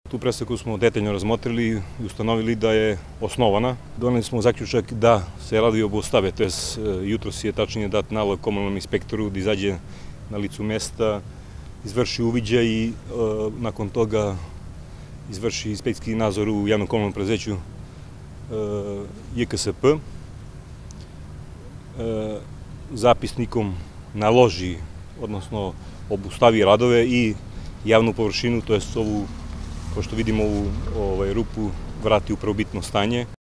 Tu presaku smo detaljno razmotrili i ustanovili da je osnovana. Doneli smo zaključak da se radi o obustave, to je jutros je tačnije dat nalog komunalnom inspektoru da izađe na licu mesta, izvrši uviđaj i nakon toga izvrši inspekcijski nadzor u javnom komunalnom preduzeću JKSP. Zapisnikom naloži, odnosno obustavi radove i javnu površinu, to je ovu, kao što vidimo, ovu rupu vrati u prvobitno stanje.